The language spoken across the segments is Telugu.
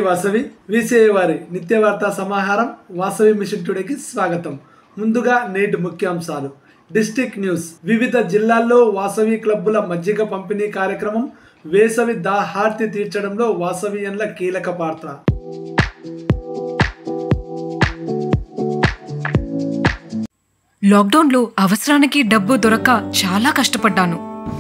వాసవి వీసీఐ వారి నిత్య వార్తా సమాహారం వాసవి మిషన్ టుడేకి స్వాగతం. ముందుగా నేటి ముఖ్యాంశాలు. District news. వివిధ జిల్లాల్లో వాసవి క్లబ్బుల మజ్జిగ పంపిణీ కార్యక్రమం. వేసవి దాహార్తి తీర్చడంలో వాసవియన్ల కీలక పాత్ర. లాక్డౌన్లో అవసరానికి డబ్బు దొరక్క చాలా కష్టపడ్డాను.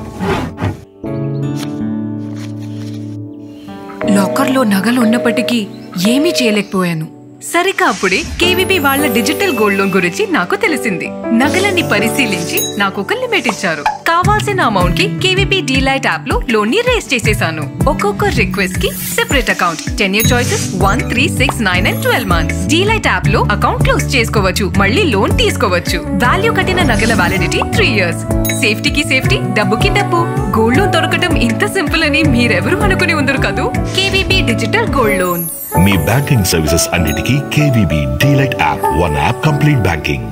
లాకర్లో నగలు ఉన్నప్పటికీ ఏమీ చేయలేకపోయాను. సరిగ్గా అప్పుడే కేవీబీ వాళ్ళ డిజిటల్ గోల్డ్ లోన్ గురించి నాకు తెలిసింది. నగలన్నీ పరిశీలించి నాకు ఒక లిమిట్ ఇచ్చారు. కావాల్సిన అమౌంట్ కి కేవీబీ డీలైట్ యాప్ లో లోన్ ని రేస్ చేసేసాను. ఒక్కొక్క రిక్వెస్ట్ కి separate account, 10 year choices 1, 3, 6, 9 and 12 months. DLite app లో అకౌంట్ క్లోజ్ చేసుకోవచ్చు, మళ్ళీ లోన్ తీసుకోవచ్చు. వాల్యూ కట్టిన నగల వ్యాలిడిటీ 3 years. సేఫ్టీకి సేఫ్టీ, డబ్బుకి డబ్బు. గోల్డ్ లోన్ దొరకటం ఇంత సింపుల్ అని మీరెవరూ అనుకుని ఉండరు కదూ. KVB digital gold loan. మీ బ్యాంకింగ్ సర్వీసెస్ అన్నిటికీ KVB DLite app. One app complete banking.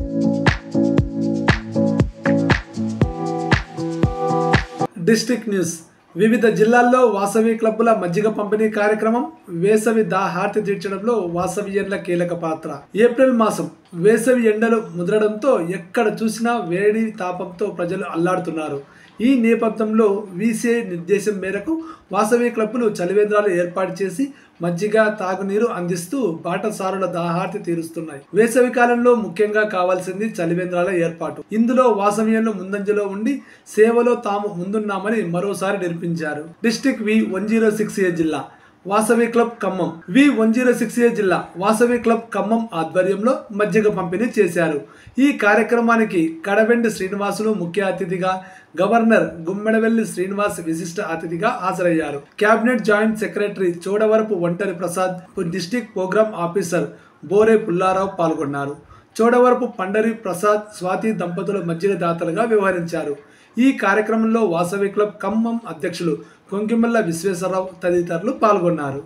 District news. వివిధ జిల్లాల్లో వాసవి క్లబ్బుల మజ్జిగ పంపిణీ కార్యక్రమం. వేసవి దాహార్తి తీర్చడంలో వాసవియన్ల కీలక పాత్ర. ఏప్రిల్ మాసం వేసవి ఎండలు ముదరడంతో ఎక్కడ చూసినా వేడి తాపంతో ప్రజలు అల్లాడుతున్నారు. ఈ నేపథ్యంలో వీసీఐ నిర్దేశం మేరకు వాసవి క్లబ్బులు చలివేంద్రాలు ఏర్పాటు చేసి మజ్జిగ, తాగునీరు అందిస్తూ బాటసారుల దాహార్తి తీరుస్తున్నాయి. వేసవి కాలంలో ముఖ్యంగా కావాల్సింది చలివేంద్రాల ఏర్పాటు. ఇందులో వాసవియన్లు ముందంజలో ఉండి సేవలో తాము ముందున్నామని మరోసారి నిరూపించారు. డిస్ట్రిక్ట్ V106A జిల్లా వాసవి క్లబ్ ఖమ్మం. V106A జిల్లా వాసవి క్లబ్ ఖమ్మం ఆధ్వర్యంలో మజ్జిగ పంపిణీ చేశారు. ఈ కార్యక్రమానికి కడవెండి శ్రీనివాసులు ముఖ్య అతిథిగా, గవర్నర్ గుమ్మెడవెల్లి శ్రీనివాస్ విశిష్ట అతిథిగా హాజరయ్యారు. Cabinet joint secretary Chodavarapu Ontari Prasad, district programme officer Bore Pullarao పాల్గొన్నారు. చోడవరపు పండరి ప్రసాద్, స్వాతి దంపతులు మజ్జిగ దాతలుగా వ్యవహరించారు. ఈ కార్యక్రమంలో వాసవి క్లబ్ ఖమ్మం అధ్యక్షులు కొంకిమల్ల విశ్వేశ్వరరావు తదితరులు పాల్గొన్నారు.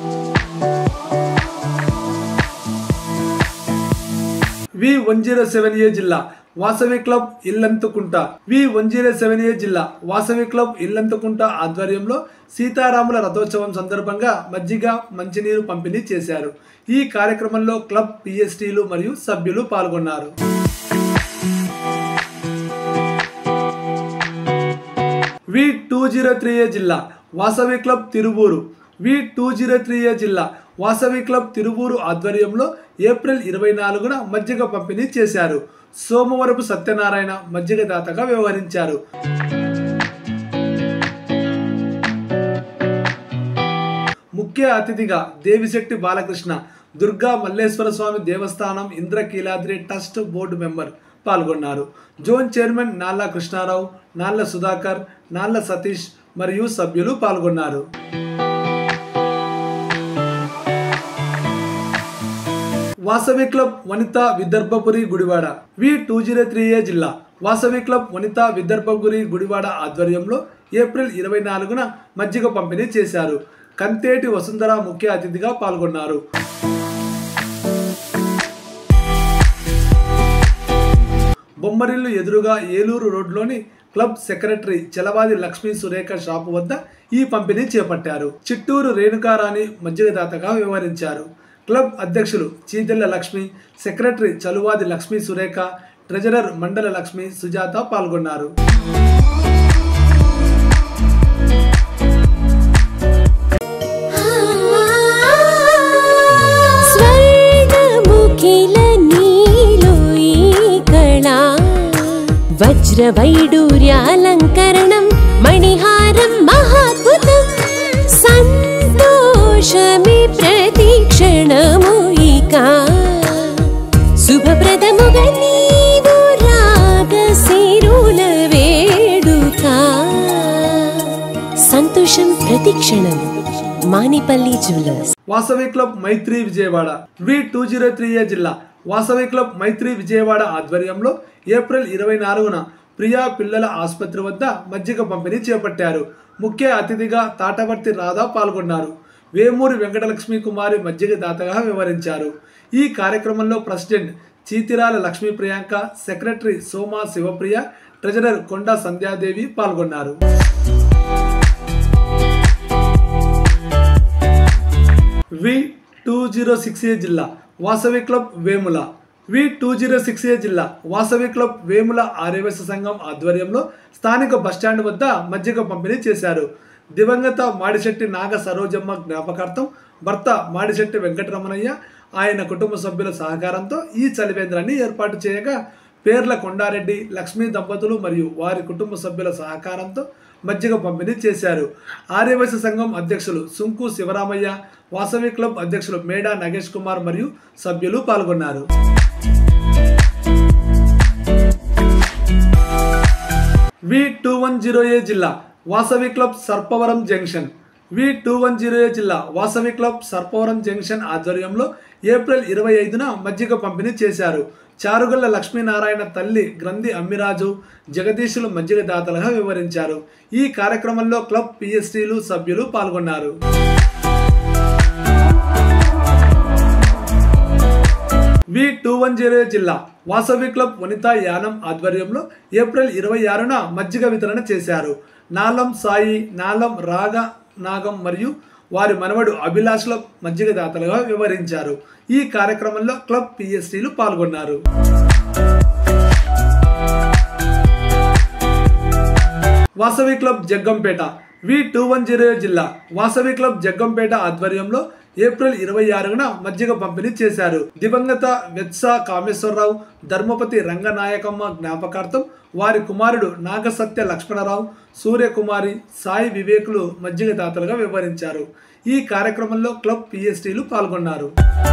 V107A జిల్లా వాసవి క్లబ్ ఇల్లంతకుంట. V107A జిల్లా వాసవి క్లబ్ ఇల్లంతకుంట ఆధ్వర్యంలో సీతారాముల రథోత్సవం సందర్భంగా మజ్జిగ, మంచినీరు పంపిణీ చేశారు. ఈ కార్యక్రమంలో క్లబ్ పిఎస్టీలు మరియు సభ్యులు పాల్గొన్నారు. V203A జిల్లా వాసవి క్లబ్ తిరువూరు. V203A జిల్లా వాసవి క్లబ్ తిరువూరు ఆధ్వర్యంలో ఏప్రిల్ 24న మజ్జిగ పంపిణీ చేశారు. సోమవరపు సత్యనారాయణ మజ్జిగ దాతగా వ్యవహరించారు. ముఖ్య అతిథిగా Devi Shetty Balakrishna, Durga Malleswara Swamy Devasthanam Indrakeeladri trust board member పాల్గొన్నారు. జోన్ చైర్మన్ నాళ్ళ కృష్ణారావు, నాళ్ళ సుధాకర్, నాళ్ళ సతీష్ మరియు సభ్యులు పాల్గొన్నారు. వాసవి క్లబ్ వనిత విదర్భపురి గుడివాడ. V203A జిల్లా వాసవి క్లబ్ వనిత విదర్భపురి గుడివాడ ఆధ్వర్యంలో ఏప్రిల్ 24న మజ్జిగ పంపిణీ చేశారు. కంతేటి వసుంధర ముఖ్య అతిథిగా పాల్గొన్నారు. బొమ్మరిల్లు ఎదురుగా ఏలూరు రోడ్లోని club secretary Chalavadi Lakshmi Surekha shop వద్ద ఈ పంపిణీ చేపట్టారు. చిట్టూరు రేణుకారాణి మజ్జిగదాతగా వ్యవహరించారు. క్లబ్ అధ్యక్షులు చీతెల్ల లక్ష్మి, సెక్రటరీ చలువాది లక్ష్మీ సురేఖ, ట్రెజరర్ మండల లక్ష్మి సుజాత పాల్గొన్నారు. వజ్రవైడూర్యాలంకరణం మణిహారం మహాద్భుతం సంతోషమి ప్రతిక్షణము ఇక శుభప్రదముగా నీవు రాగసిరుల వేడుక సంతోషం ప్రతిక్షణం. Manipalli jewellers. Vasavi club Maitri Vijayawada. V203A జిల్లా వాసవి క్లబ్ మైత్రి విజయవాడ ఆధ్వర్యంలో ఏప్రిల్ 24న ప్రియా పిల్లల ఆసుపత్రి వద్ద మజ్జిగ పంపిణీ చేపట్టారు. ముఖ్య అతిథిగా తాటవర్తి రాధా పాల్గొన్నారు. వేమూరి వెంకటలక్ష్మి కుమారి మజ్జిగ దాతగా వ్యవహరించారు. ఈ కార్యక్రమంలో president Chitirala Lakshmi Priyanka, secretary Soma Sivapriya, treasurer Konda Sandhyadevi పాల్గొన్నారు. V2068 జిల్లా వాసవి క్లబ్ వేముల. V2068 జిల్లా వాసవి క్లబ్ వేముల ఆర్యవైశ్య సంఘం ఆధ్వర్యంలో స్థానిక బస్టాండ్ వద్ద మజ్జిగ పంపిణీ చేశారు. దివంగత మాడిశెట్టి నాగ సరోజమ్మ జ్ఞాపకార్థం భర్త మాడిశెట్టి వెంకటరమణయ్య ఆయన కుటుంబ సభ్యుల సహకారంతో ఈ చలివేంద్రాన్ని ఏర్పాటు చేయగా పేర్ల కొండారెడ్డి లక్ష్మీ దంపతులు మరియు వారి కుటుంబ సభ్యుల సహకారంతో మజ్జిగ పంపిణీ చేశారు. ఆర్యవైశ్య సంఘం అధ్యక్షులు సుంకు శివరామయ్య, వాసవి క్లబ్ అధ్యక్షులు మేడా నగేష్ కుమార్ మరియు సభ్యులు పాల్గొన్నారు. V210A జిల్లా Vasavi club Sarpavaram junction. V210A జిల్లా వాసవి క్లబ్ సర్పవరం జంక్షన్ ఆధ్వర్యంలో ఏప్రిల్ 25న మజ్జిగ పంపిణీ చేశారు. చారుగల్ల లక్ష్మీనారాయణ తల్లి గ్రంథి అమ్మిరాజు జగదీశులు మజ్జిగ దాతలుగా వివరించారు. ఈ కార్యక్రమంలో క్లబ్ పిఎస్టీలు సభ్యులు పాల్గొన్నారు. V210 జిల్లా వాసవి క్లబ్ వనితా యానం ఆధ్వర్యంలో ఏప్రిల్ 26న మజ్జిగ వితరణ చేశారు. నాలం సాయి, నాలం రాగ నాగం మరియు వారి మనవడు అభిలాష్ల మజ్జిగ దాతలుగా వివరించారు. ఈ కార్యక్రమంలో క్లబ్ పిఎస్టీలు పాల్గొన్నారు. వాసవి క్లబ్ జగ్గంపేట. V210 జిల్లా వాసవి క్లబ్ జగ్గంపేట ఆధ్వర్యంలో ఏప్రిల్ 26న మజ్జిగ పంపిణీ చేశారు. దివంగత వెత్స కామేశ్వరరావు, ధర్మపతి రంగనాయకమ్మ జ్ఞాపకార్థం వారి కుమారుడు నాగసత్య లక్ష్మణరావు, సూర్యకుమారి, సాయి వివేకులు మజ్జిగ దాతలుగా వివరించారు. ఈ కార్యక్రమంలో క్లబ్ పిఎస్టీలు పాల్గొన్నారు.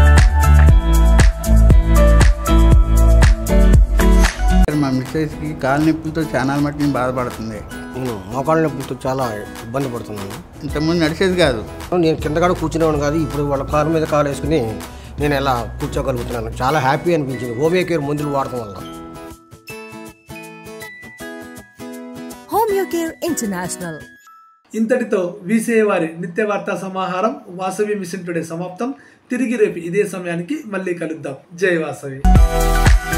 మా మిస్సెస్కి కాలు నొప్పులతో చాలా మట్టుకు బాధపడుతుంది. మోకాళ్ళ నొప్పులతో చాలా ఇబ్బంది పడుతున్నాను. ఇంతకుముందు నడిచేది కాదు. నేను కిందకాడ కూర్చునేవాడు కాదు. ఇప్పుడు వాళ్ళ కాలు మీద కాలు వేసుకుని నేను ఎలా కూర్చోగలుగుతున్నాను. చాలా హ్యాపీ అనిపించింది హోమియో కేర్ మందులు వాడటం వల్ల. Homeo care international. ఇంతటితో వీసీఏ వారి నిత్య వార్తా సమాహారం వాసవి మిషన్ టుడే సమాప్తం. తిరిగి రేపు ఇదే సమయానికి మళ్ళీ కలుద్దాం. జై వాసవి.